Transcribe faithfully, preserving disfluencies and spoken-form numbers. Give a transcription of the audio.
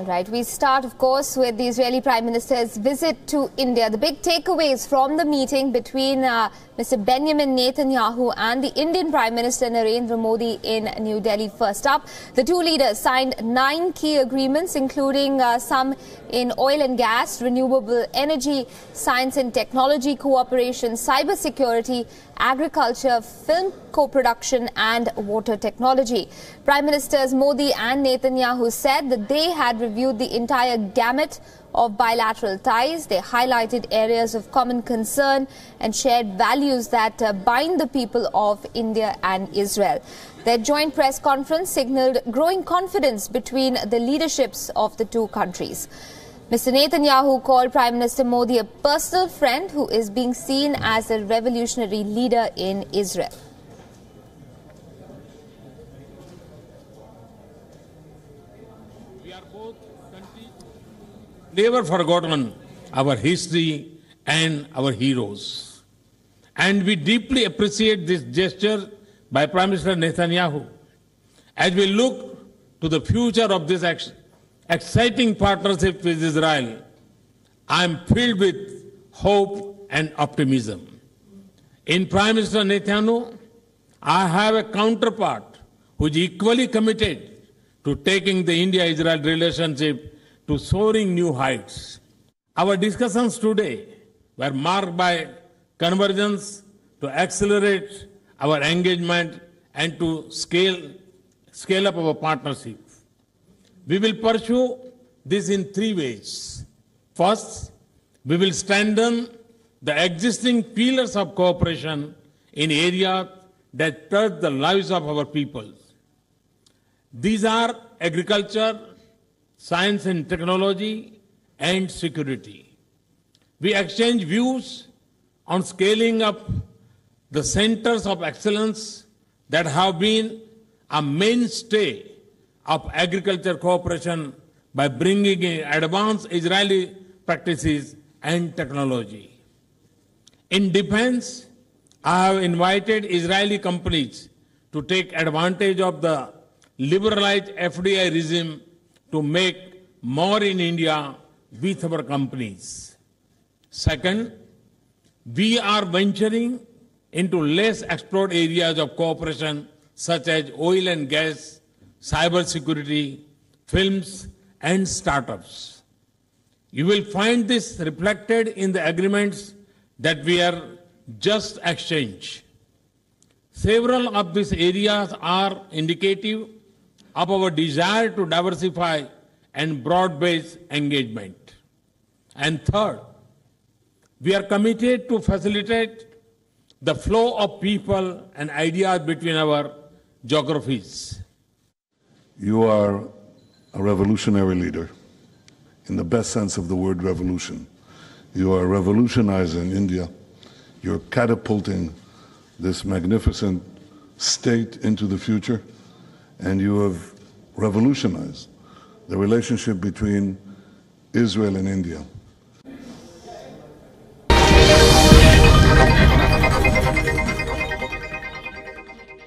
All right, we start, of course, with the Israeli Prime Minister's visit to India. The big takeaways from the meeting between uh, Mister Benjamin Netanyahu and the Indian Prime Minister Narendra Modi in New Delhi. First up, the two leaders signed nine key agreements, including uh, some in oil and gas, renewable energy, science and technology cooperation, cyber security, agriculture, film co-production and water technology. Prime Ministers Modi and Netanyahu said that they had reviewed the entire gamut of bilateral ties. They highlighted areas of common concern and shared values that uh, bind the people of India and Israel. Their joint press conference signaled growing confidence between the leaderships of the two countries. Mister Netanyahu called Prime Minister Modi a personal friend who is being seen as a revolutionary leader in Israel. We are both countries never forgotten our history and our heroes. And we deeply appreciate this gesture by Prime Minister Netanyahu. As we look to the future of this action, exciting partnership with Israel, I am filled with hope and optimism. In Prime Minister Netanyahu, I have a counterpart who is equally committed to taking the India-Israel relationship to soaring new heights. Our discussions today were marked by convergence to accelerate our engagement and to scale, scale up our partnership. We will pursue this in three ways. First, we will strengthen the existing pillars of cooperation in areas that touch the lives of our people. These are agriculture, science and technology, and security. We exchange views on scaling up the centers of excellence that have been a mainstay of agriculture cooperation by bringing in advanced Israeli practices and technology. In defense, I have invited Israeli companies to take advantage of the liberalized F D I regime to make more in India with our companies. Second, we are venturing into less explored areas of cooperation such as oil and gas, cyber security, films, and startups. You will find this reflected in the agreements that we are just exchanged. Several of these areas are indicative of our desire to diversify and broad-based engagement. And third, we are committed to facilitate the flow of people and ideas between our geographies. You are a revolutionary leader, in the best sense of the word revolution. You are revolutionizing India. You're catapulting this magnificent state into the future, and you have revolutionized the relationship between Israel and India.